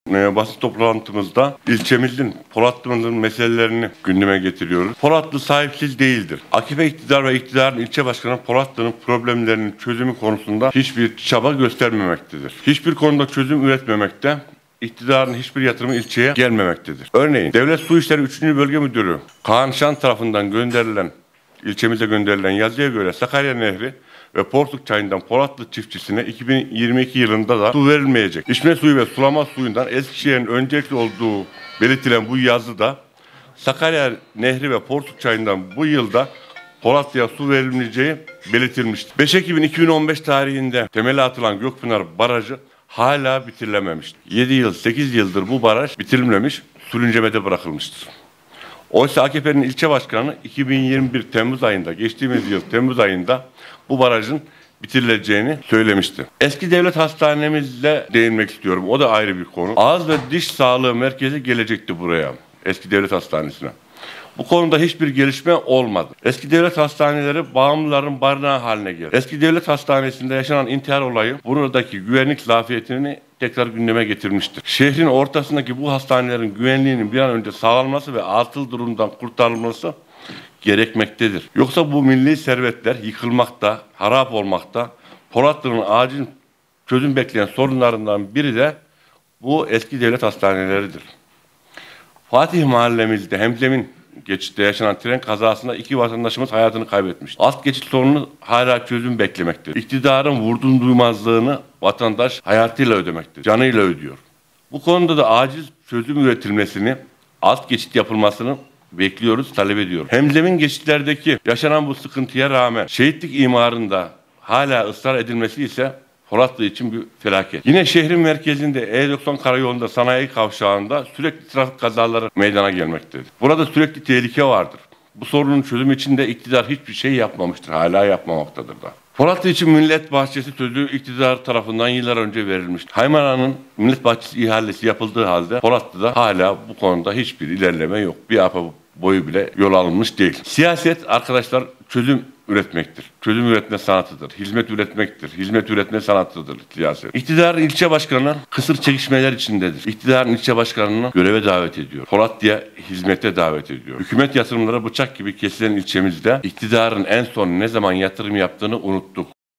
Basın toplantımızda ilçemizin Polatlı'nın meselelerini gündeme getiriyoruz. Polatlı sahipsiz değildir. AKP iktidar ve iktidarın ilçe başkanı Polatlı'nın problemlerinin çözümü konusunda hiçbir çaba göstermemektedir. Hiçbir konuda çözüm üretmemekte, iktidarın hiçbir yatırımı ilçeye gelmemektedir. Örneğin Devlet Su İşleri 3. Bölge Müdürü Kaan Şan tarafından ilçemize gönderilen yazıya göre Sakarya Nehri ve Porsuk Çayı'ndan Polatlı çiftçisine 2022 yılında da su verilmeyecek. İçme suyu ve sulama suyundan Eskişehir'in öncelikli olduğu belirtilen bu yazıda Sakarya Nehri ve Porsuk Çayı'ndan bu yılda Polatlı'ya su verilmeyeceği belirtilmiştir. 5 Ekim 2015 tarihinde temeli atılan Gökpınar Barajı hala bitirilememiştir. 7 yıl, 8 yıldır bu baraj bitirilmemiş, sürüncemede bırakılmıştır. Oysa AKP'nin ilçe başkanı 2021 Temmuz ayında, geçtiğimiz yıl Temmuz ayında bu barajın bitirileceğini söylemişti. Eski devlet hastanemizle değinmek istiyorum. O da ayrı bir konu. Ağız ve diş sağlığı merkezi gelecekti buraya. Eski devlet hastanesine. Bu konuda hiçbir gelişme olmadı. Eski devlet hastaneleri bağımlıların barınağı haline geldi. Eski devlet hastanesinde yaşanan intihar olayı buradaki güvenlik zafiyetini tekrar gündeme getirmiştir. Şehrin ortasındaki bu hastanelerin güvenliğinin bir an önce sağlanması ve atıl durumdan kurtarılması gerekmektedir. Yoksa bu milli servetler yıkılmakta, harap olmakta. Polatlı'nın acil çözüm bekleyen sorunlarından biri de bu eski devlet hastaneleridir. Fatih mahallemizde Hemzemin geçitte yaşanan tren kazasında 2 vatandaşımız hayatını kaybetmiş. Alt geçit sorunu hala çözüm beklemektedir. İktidarın vurdum duymazlığını vatandaş hayatıyla ödemektedir, canıyla ödüyor. Bu konuda da acil çözüm üretilmesini, alt geçit yapılmasını bekliyoruz, talep ediyoruz. Hemzemin geçitlerdeki yaşanan bu sıkıntıya rağmen şehitlik imarında hala ısrar edilmesi ise Polatlı için bir felaket. Yine şehrin merkezinde E90 karayolunda sanayi kavşağında sürekli trafik kazaları meydana gelmektedir. Burada sürekli tehlike vardır. Bu sorunun çözümü için de iktidar hiçbir şey yapmamıştır. Hala yapmamaktadır da. Polatlı için Millet Bahçesi sözü iktidar tarafından yıllar önce verilmiştir. Haymana'nın Millet Bahçesi ihalesi yapıldığı halde Polatlı'da hala bu konuda hiçbir ilerleme yok. Bir apa boyu bile yol alınmış değil. Siyaset arkadaşlar çözüm üretmektir. Çözüm üretme sanatıdır. Hizmet üretmektir. Hizmet üretme sanatıdır siyaset. İktidarın ilçe başkanı kısır çekişmeler içindedir. İktidarın ilçe başkanını göreve davet ediyor. Polatlı'ya hizmete davet ediyor. Hükümet yatırımları bıçak gibi kesilen ilçemizde iktidarın en son ne zaman yatırım yaptığını unuttuk.